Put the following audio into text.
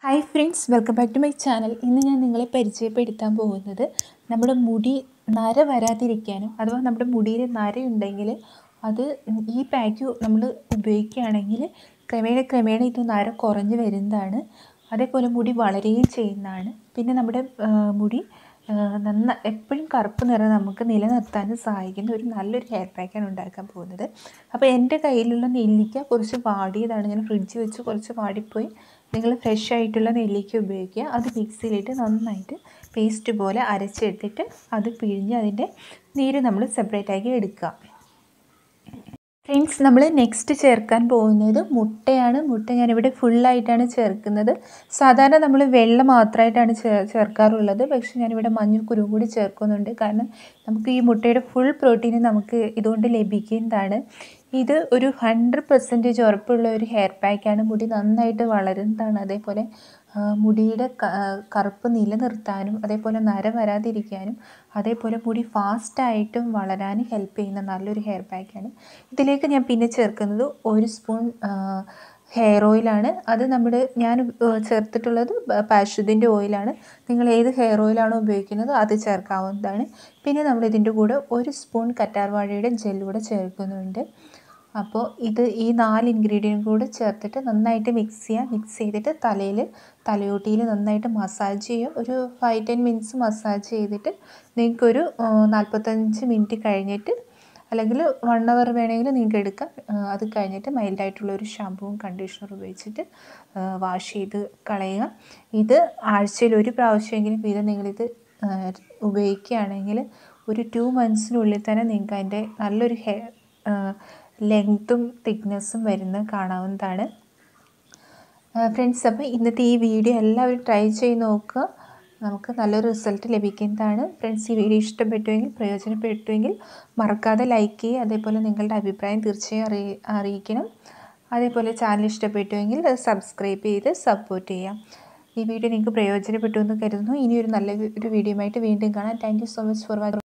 Hi friends, welcome back to my channel. ഇന്ന് ഞാൻ നിങ്ങളെ പരിചയപ്പെടുത്താൻ പോകുന്നത് നമ്മുടെ മുടി നര വരാതിരിക്കാനും അഥവാ നമ്മുടെ മുടിയിൽ നരയുണ്ടെങ്കിൽ അത് ഈ പാക്ക് നമ്മൾ ഉപയോഗിക്കുകയാണെങ്കിൽ ക്രമേണ ഇത് നര കുറഞ്ഞു വരുന്നതാണ്. അതേപോലെ മുടി വളരുകയും ചെയ്യുന്നതാണ്. പിന്നെ നമ്മുടെ മുടി എപ്പോഴും കറുപ്പ് നിറം നമുക്ക് നിലനിർത്താനും സഹായിക്കുന്ന ഒരു നല്ലൊരു ഹെയർ പാക്കാണ് ഉണ്ടാക്കാൻ പോകുന്നത്. അപ്പോൾ എൻ്റെ കയ്യിലുള്ള നെല്ലിക്ക കുറച്ച് വാടിയതാണ്. ഞാൻ ഫ്രിഡ്ജിൽ വെച്ച് കുറച്ച് വാടിപ്പോയി. നിങ്ങൾ ഫ്രഷ് ആയിട്ടുള്ള നെല്ലിക്ക ഉപയോഗിക്കുക. അത് മിക്സിയിലിട്ട് നന്നായിട്ട് പേസ്റ്റ് പോലെ അരച്ചെടുത്തിട്ട് അത് പിഴിഞ്ഞ് അതിൻ്റെ നീര് നമ്മൾ സെപ്പറേറ്റ് ആക്കി എടുക്കുക. ഫ്രണ്ട്സ്, നമ്മൾ നെക്സ്റ്റ് ചേർക്കാൻ പോകുന്നത് മുട്ടയാണ്. മുട്ട ഞാനിവിടെ ഫുള്ളായിട്ടാണ് ചേർക്കുന്നത്. സാധാരണ നമ്മൾ വെള്ളം മാത്രമായിട്ടാണ് ചേർക്കാറുള്ളത്. പക്ഷേ ഞാനിവിടെ മഞ്ഞൾക്കുരു കൂടി ചേർക്കുന്നുണ്ട്. കാരണം നമുക്ക് ഈ മുട്ടയുടെ ഫുൾ പ്രോട്ടീൻ നമുക്ക് ഇതുകൊണ്ട് ലഭിക്കുന്നതാണ്. ഇത് ഒരു 100% ഉറപ്പുള്ള ഒരു ഹെയർ പാക്കാണ്. മുടി നന്നായിട്ട് വളരുന്നതാണ്. അതേപോലെ മുടിയുടെ കറുപ്പ് നിലനിർത്താനും അതേപോലെ നര വരാതിരിക്കാനും അതേപോലെ മുടി ഫാസ്റ്റായിട്ടും വളരാനും ഹെൽപ്പ് ചെയ്യുന്ന നല്ലൊരു ഹെയർ പാക്കാണ്. ഇതിലേക്ക് ഞാൻ പിന്നെ ചേർക്കുന്നത് 1 സ്പൂൺ ഹെയർ ഓയിലാണ്. അത് ഞാൻ ചേർത്തിട്ടുള്ളത് പാഷുദിൻ്റെ ഓയിലാണ്. നിങ്ങൾ ഏത് ഹെയർ ഓയിലാണോ ഉപയോഗിക്കുന്നത് അത് ചേർക്കാവുന്നതാണ്. പിന്നെ നമ്മൾ ഇതിൻ്റെ കൂടെ 1 സ്പൂൺ കറ്റാർവാഴയുടെ ജെല്ലൂടെ ചേർക്കുന്നുണ്ട്. അപ്പോൾ ഈ 4 ഇൻഗ്രീഡിയൻറ്റ് കൂടെ ചേർത്തിട്ട് നന്നായിട്ട് മിക്സ് ചെയ്യുക. മിക്സ് ചെയ്തിട്ട് തലയോട്ടിയിൽ നന്നായിട്ട് മസാജ് ചെയ്യുക. ഒരു 5-10 മിനിറ്റ്സ് മസാജ് ചെയ്തിട്ട് നിങ്ങൾക്കൊരു 45 മിനിറ്റ് കഴിഞ്ഞിട്ട് അല്ലെങ്കിൽ 1 അവർ വേണമെങ്കിൽ നിങ്ങൾക്ക് എടുക്കാം. അത് കഴിഞ്ഞിട്ട് മൈൽഡായിട്ടുള്ളൊരു ഷാമ്പൂവും കണ്ടീഷണറും ഉപയോഗിച്ചിട്ട് വാഷ് ചെയ്ത് കളയുക. ഇത് ആഴ്ചയിൽ ഒരു പ്രാവശ്യമെങ്കിലും വീതം നിങ്ങളിത് ഉപയോഗിക്കുകയാണെങ്കിൽ ഒരു 2 മന്ത്സിനുള്ളിൽ തന്നെ നിങ്ങൾക്ക് അതിൻ്റെ നല്ലൊരു ലെങ്ത്തും തിക്നെസ്സും വരുന്നത് കാണാവുന്നതാണ്. ഫ്രണ്ട്സ്, അപ്പോൾ ഇന്നത്തെ ഈ വീഡിയോ എല്ലാവരും ട്രൈ ചെയ്ത് നോക്കുക. നമുക്ക് നല്ലൊരു റിസൾട്ട് ലഭിക്കുന്നതാണ്. ഫ്രണ്ട്സ്, ഈ വീഡിയോ ഇഷ്ടപ്പെട്ടുവെങ്കിൽ പ്രയോജനപ്പെട്ടുവെങ്കിൽ മറക്കാതെ ലൈക്ക് ചെയ്യുക. അതേപോലെ നിങ്ങളുടെ അഭിപ്രായം തീർച്ചയായും അറിയിക്കണം. അതേപോലെ ചാനൽ ഇഷ്ടപ്പെട്ടുവെങ്കിൽ സബ്സ്ക്രൈബ് ചെയ്ത് സപ്പോർട്ട് ചെയ്യാം. ഈ വീഡിയോ നിങ്ങൾക്ക് പ്രയോജനപ്പെട്ടു എന്ന് കരുതുന്നു. ഇനിയൊരു നല്ലൊരു വീഡിയോയുമായിട്ട് വീണ്ടും കാണാം. Thank you so much for watching.